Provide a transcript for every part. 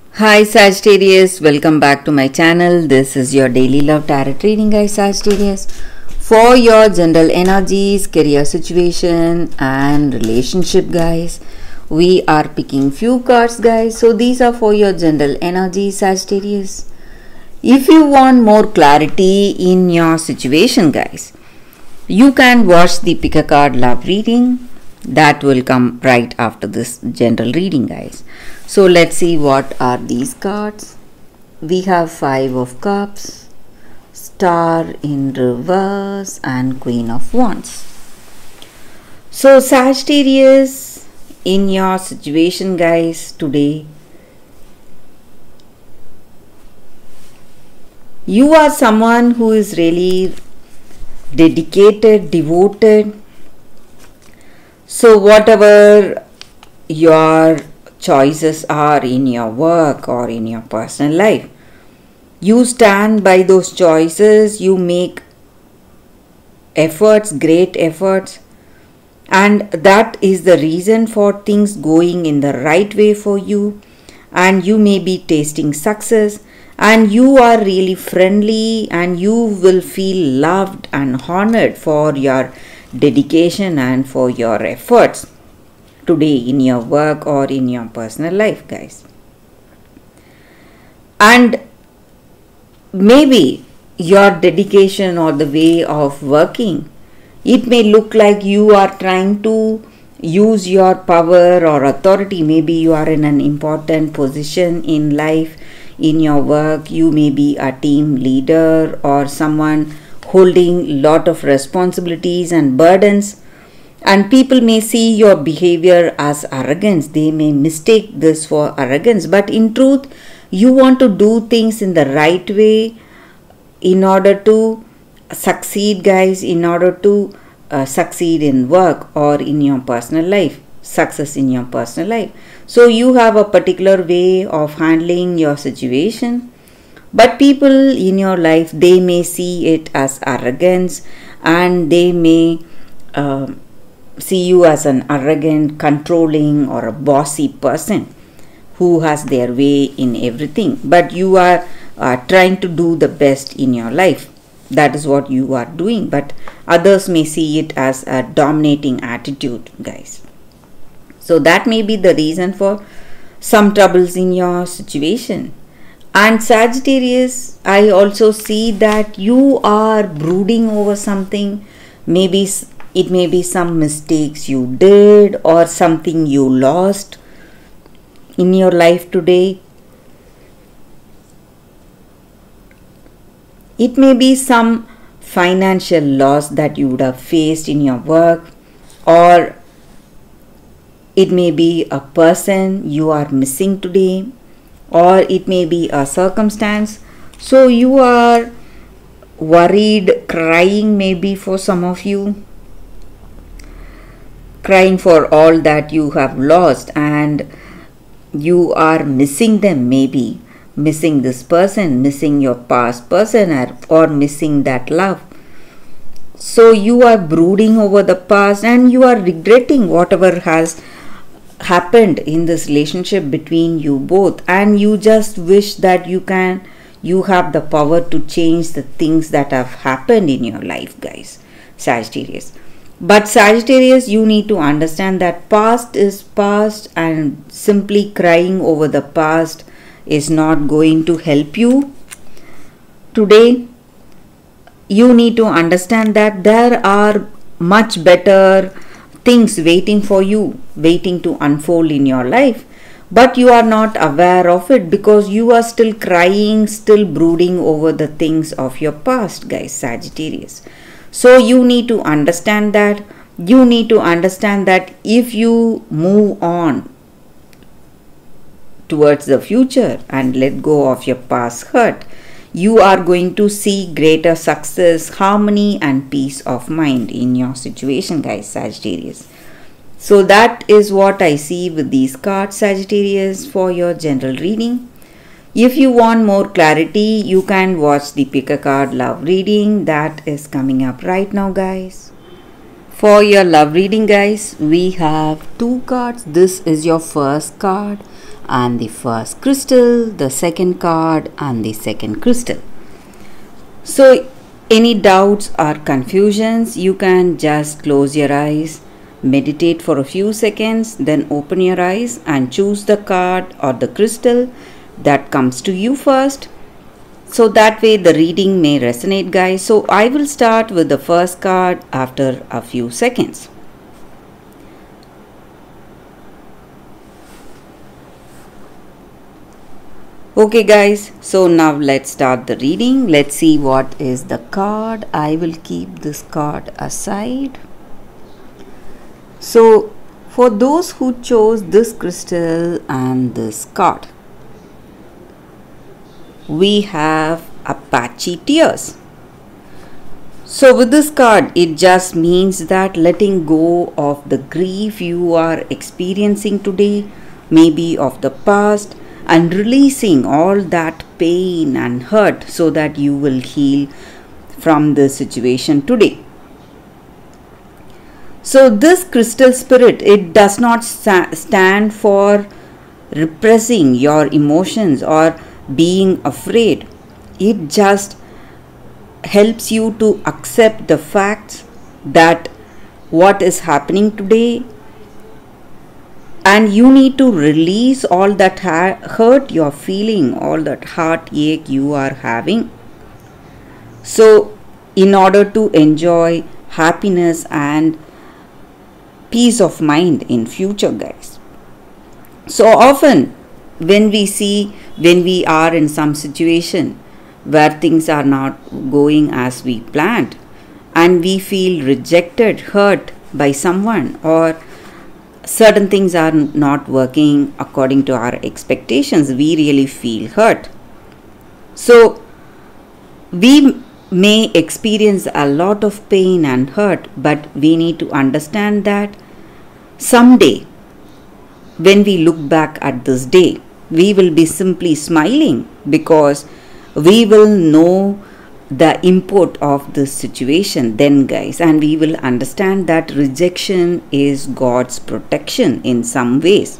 Hi Sagittarius, welcome back to my channel. This is your daily love tarot reading, guys. Sagittarius, for your general energies, career situation and relationship, guys. We are picking few cards, guys. So these are for your general energies, Sagittarius. If you want more clarity in your situation, guys, you can watch the pick a card love reading that will come right after this general reading, guys. So let's see what are these cards. We have Five of Cups, Star in reverse and Queen of Wands. So Sagittarius, in your situation, guys, today you are someone who is really dedicated, devoted. So whatever your choices are in your work or in your personal life, you stand by those choices, you make efforts, great efforts, and that is the reason for things going in the right way for you, and you may be tasting success, and you are really friendly, and you will feel loved and honored for your dedication and for your efforts today in your work or in your personal life, guys. And maybe your dedication or the way of working, it may look like you are trying to use your power or authority. Maybe you are in an important position in life, in your work. You may be a team leader or someone holding lot of responsibilities and burdens, and people may see your behavior as arrogance. They may mistake this for arrogance, but in truth you want to do things in the right way in order to succeed, guys, in order to succeed in work or in your personal life, success in your personal life. So you have a particular way of handling your situation, but people in your life, they may see it as arrogance, and they may see you as an arrogant, controlling or a bossy person who has their way in everything. But you are trying to do the best in your life. That is what you are doing, but others may see it as a dominating attitude, guys. So that may be the reason for some troubles in your situation. And Sagittarius, I also see that you are brooding over something. Maybe it may be some mistakes you did or something you lost in your life today. It may be some financial loss that you would have faced in your work, or it may be a person you are missing today, or it may be a circumstance. So you are worried, crying maybe for some of you, crying for all that you have lost, and you are missing them, maybe missing this person, missing your past person, or missing that love. So you are brooding over the past, and you are regretting whatever has happened in this relationship between you both, and you just wish that you have the power to change the things that have happened in your life, guys, Sagittarius. But Sagittarius, you need to understand that past is past, and simply crying over the past is not going to help you today. You need to understand that there are much better things waiting for you, waiting to unfold in your life, but you are not aware of it because you are still crying, still brooding over the things of your past, guys, Sagittarius. So you need to understand that. You need to understand that if you move on towards the future and let go of your past hurt, you are going to see greater success, harmony and peace of mind in your situation, guys, Sagittarius. So that is what I see with these cards, Sagittarius, for your general reading. If you want more clarity, you can watch the pick a card love reading that is coming up right now, guys. For your love reading, guys, we have two cards. This is your first card, and the first crystal, the second card and the second crystal. So any doubts or confusions, you can just close your eyes, meditate for a few seconds, then open your eyes and choose the card or the crystal that comes to you first. So that way the reading may resonate, guys. So I will start with the first card after a few seconds. Okay guys, so now let's start the reading. Let's see what is the card. I will keep this card aside. So for those who chose this crystal and this card, we have Apache Tears. So with this card, it just means that letting go of the grief you are experiencing today, maybe of the past, and releasing all that pain and hurt so that you will heal from the situation today. So this crystal spirit, it does not stand for repressing your emotions or being afraid. It just helps you to accept the facts that what is happening today, and you need to release all that hurt you're feeling, all that heartache you are having. So in order to enjoy happiness and peace of mind in future, guys. So often when we are in some situation where things are not going as we planned, and we feel rejected, hurt by someone, or certain things are not working according to our expectations, we really feel hurt. So we may experience a lot of pain and hurt, but we need to understand that someday when we look back at this day, we will be simply smiling because we will know the import of this situation then, guys, and we will understand that rejection is God's protection in some ways.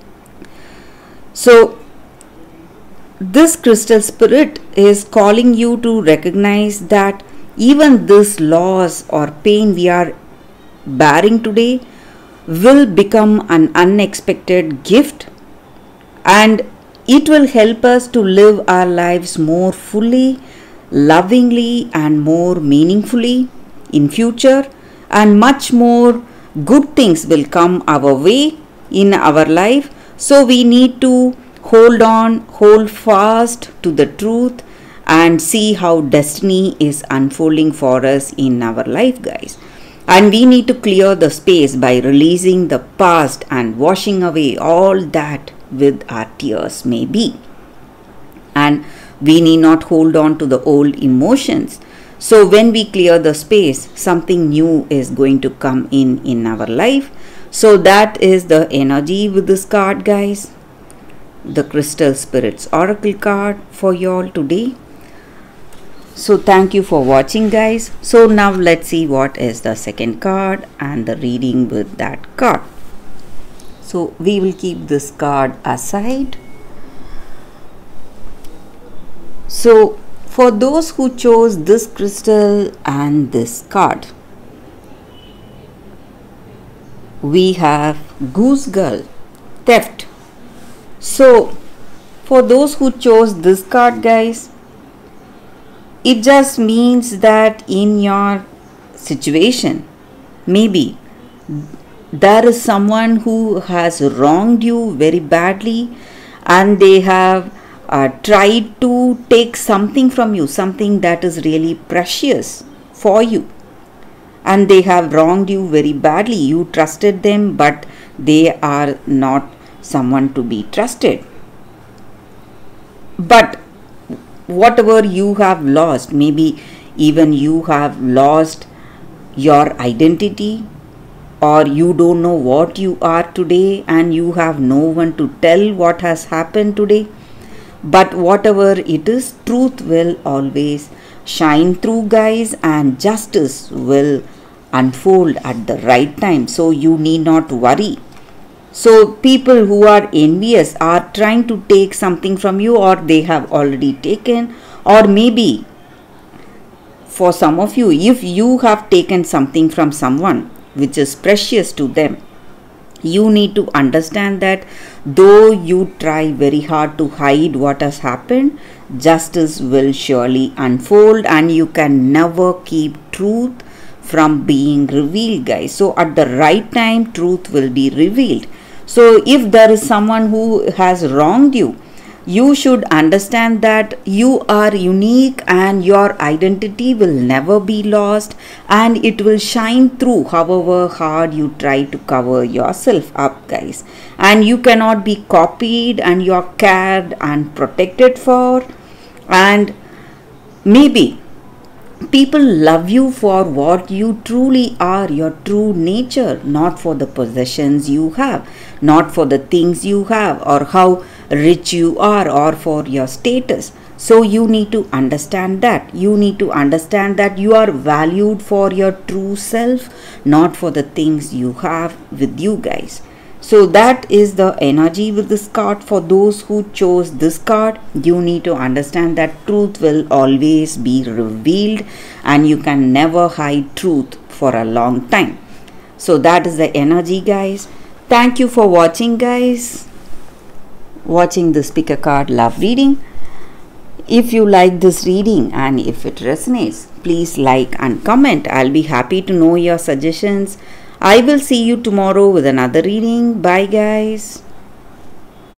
So this crystal spirit is calling you to recognize that even this loss or pain we are bearing today will become an unexpected gift, and it will help us to live our lives more fully, lovingly and more meaningfully in future, and much more good things will come our way in our life. So we need to hold fast to the truth and see how destiny is unfolding for us in our life, guys. And we need to clear the space by releasing the past and washing away all that with our tears maybe. And we need not hold on to the old emotions. So when we clear the space, something new is going to come in our life. So that is the energy with this card, guys. The Crystal Spirits Oracle card for you all today. So thank you for watching, guys. So now let's see what is the second card and the reading with that card. So we will keep this card aside. So for those who chose this crystal and this card, we have Goose Girl, Theft. So for those who chose this card, guys, it just means that in your situation, maybe there is someone who has wronged you very badly, and they have tried to take something from you, something that is really precious for you, and they have wronged you very badly. You trusted them, but they are not someone to be trusted. But whatever you have lost, maybe even you have lost your identity, or you don't know what you are today, and you have no one to tell what has happened today. But whatever it is, truth will always shine through, guys, and justice will unfold at the right time. So you need not worry. So people who are envious are trying to take something from you, or they have already taken, or maybe for some of you, if you have taken something from someone which is precious to them, you need to understand that though you try very hard to hide what has happened, justice will surely unfold, and you can never keep truth from being revealed, guys. So at the right time, truth will be revealed. So if there is someone who has wronged you, you should understand that you are unique and your identity will never be lost, and it will shine through however hard you try to cover yourself up, guys. And you cannot be copied, and you're cared and protected for. And maybe people love you for what you truly are, your true nature, not for the possessions you have, not for the things you have, or how rich you are, or for your status. So you need to understand that. You need to understand that you are valued for your true self, not for the things you have with you, guys. So that is the energy with this card. For those who chose this card, you need to understand that truth will always be revealed, and you can never hide truth for a long time. So that is the energy, guys. Thank you for watching, guys. Watching this pick a card love reading. If you like this reading and if it resonates, please like and comment. I'll be happy to know your suggestions. I will see you tomorrow with another reading. Bye, guys.